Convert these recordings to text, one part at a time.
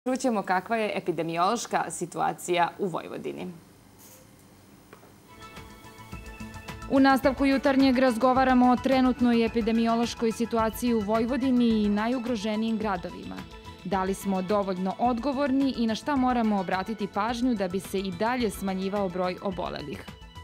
Čućemo kakva je epidemiološka situacija u Vojvodini. U nastavku jutarnjeg razgovaramo o trenutnoj epidemiološkoj situaciji u Vojvodini i najugroženijim gradovima. Da li smo dovoljno odgovorni i na šta moramo obratiti pažnju da bi se i dalje smanjivao broj obolelih?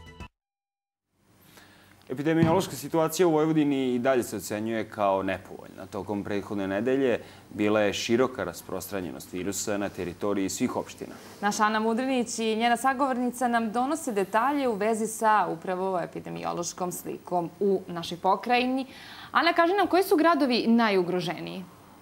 Epidemiološka situacija u Vojvodini i dalje se ocenjuje kao nepovoljna. Tokom prethodne nedelje bila je široka rasprostranjenost virusa na teritoriji svih opština. Naša Ana Mudrinić i njena sagovornica nam donose detalje u vezi sa upravo epidemiološkom slikom u našoj pokrajini. Ana, kaži nam, koji su gradovi najugroženiji?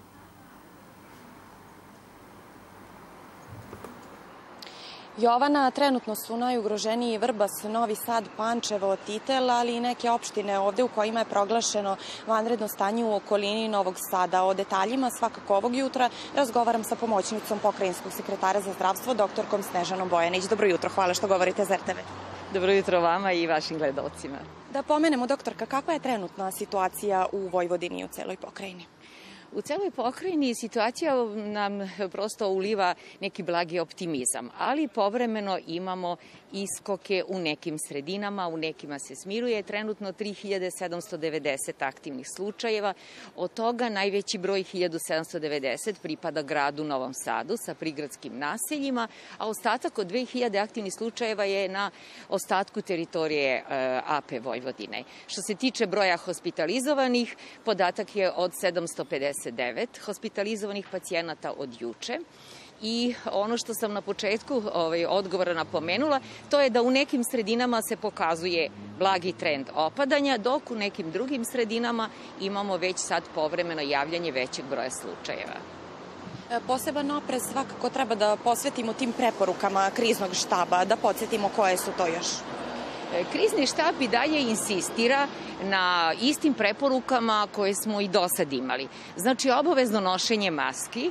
Jovana, trenutno su najugroženiji Vrbas, Novi Sad, Pančevo, Titel, ali i neke opštine ovde u kojima je proglašeno vanredno stanje u okolini Novog Sada. O detaljima svakako ovog jutra razgovaram sa pomoćnicom pokrajinskog sekretara za zdravstvo, doktorkom Snežanom Bojanić. Dobro jutro, hvala što govorite za RTV. Dobro jutro vama i vašim gledalcima. Da pomenemo, doktorka, kakva je trenutna situacija u Vojvodini i u celoj pokrajini? U celoj pokrajini situacija nam prosto uliva neki blagi optimizam, ali povremeno imamo iskoke u nekim sredinama, u nekima se smiruje. Trenutno 3790 aktivnih slučajeva, od toga najveći broj 1790 pripada gradu Novom Sadu sa prigradskim naseljima, a ostatak od 2000 aktivnih slučajeva je na ostatku teritorije AP Vojvodine. Što se tiče broja hospitalizovanih, podatak je od 759 hospitalizovanih pacijenata od juče. I ono što sam na početku odgovora napomenula, to je da u nekim sredinama se pokazuje blagi trend opadanja, dok u nekim drugim sredinama imamo već sad povremeno javljanje većeg broja slučajeva. Poseban oprez svakako treba da posvetimo tim preporukama kriznog štaba, da podsjetimo koje su to još. Krizni štab i dalje insistira na istim preporukama koje smo i do sad imali. Znači, obavezno nošenje maski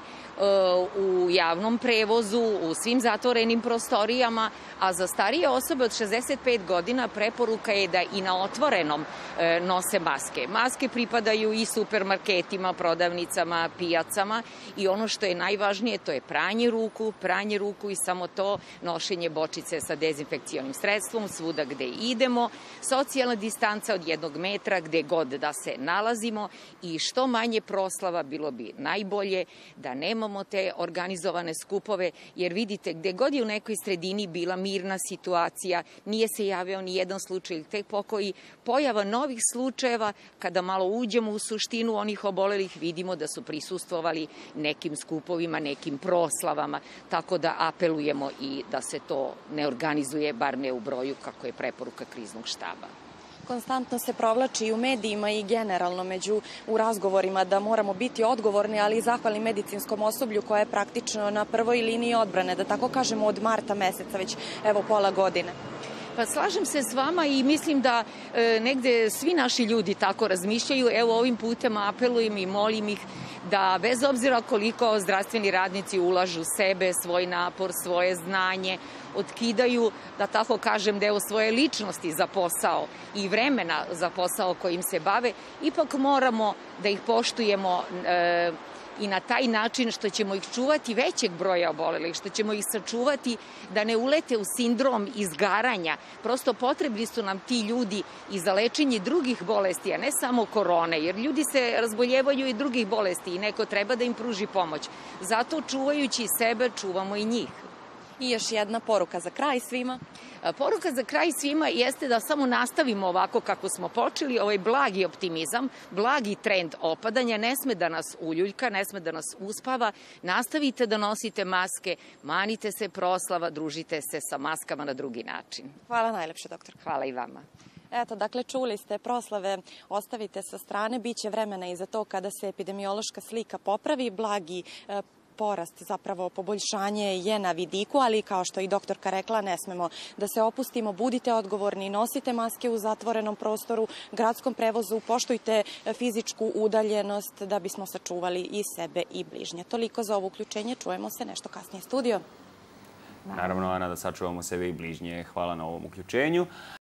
u javnom prevozu, u svim zatvorenim prostorijama, a za starije osobe od 65 godina preporuka je da i na otvorenom nose maske. Maske pripadaju i supermarketima, prodavnicama, pijacama i ono što je najvažnije, to je pranje ruku i samo to, nošenje bočice sa dezinfekcionim sredstvom svuda gde idemo, socijalna distanca od 1 metra gde god da se nalazimo i što manje proslava, bilo bi najbolje da nemamo te organizovane skupove, jer vidite, gde god je u nekoj sredini bila mirna situacija, nije se javio ni jedan slučaj ili tek pokoji, pojava novih slučajeva, kada malo uđemo u suštinu onih obolelih, vidimo da su prisustvovali nekim skupovima, nekim proslavama, tako da apelujemo i da se to ne organizuje, bar ne u broju kako je preporuka kriznog štaba. Konstantno se provlači i u medijima i generalno u razgovorima da moramo biti odgovorni, ali i zahvalni medicinskom osoblju koje je praktično na prvoj liniji odbrane, da tako kažemo od marta meseca, već evo pola godine. Pa slažem se s vama i mislim da negde svi naši ljudi tako razmišljaju. Evo ovim putem apelujem i molim ih da bez obzira koliko zdravstveni radnici ulažu sebe, svoj napor, svoje znanje, otkidaju, da tako kažem, deo svoje ličnosti za posao i vremena za posao kojim se bave, ipak moramo da ih poštujemo i na taj način što ćemo ih čuvati većeg broja obolelih, što ćemo ih sačuvati da ne ulete u sindrom izgaranja. Prosto potrebni su nam ti ljudi i za lečenje drugih bolesti, a ne samo korone, jer ljudi se razboljevaju i drugih bolesti i neko treba da im pruži pomoć. Zato čuvajući sebe, čuvamo i njih. I još jedna poruka za kraj svima. Poruka za kraj svima jeste da samo nastavimo ovako kako smo počeli, ovaj blagi optimizam, blagi trend opadanja, ne sme da nas uljuljka, ne sme da nas uspava. Nastavite da nosite maske, manite se proslava, družite se sa maskama na drugi način. Hvala najlepše, doktor. Hvala i vama. Eto, dakle, čuli ste, proslave ostavite sa strane, bit će vremena i za to kada se epidemiološka slika popravi, blagi porast, zapravo poboljšanje je na vidiku, ali kao što i doktorka rekla, ne smemo da se opustimo, budite odgovorni, nosite maske u zatvorenom prostoru, gradskom prevozu, poštujte fizičku udaljenost da bismo sačuvali i sebe i bližnje. Toliko za ovo uključenje, čujemo se nešto kasnije. Studio. Naravno, Ana, da sačuvamo sebe i bližnje. Hvala na ovom uključenju.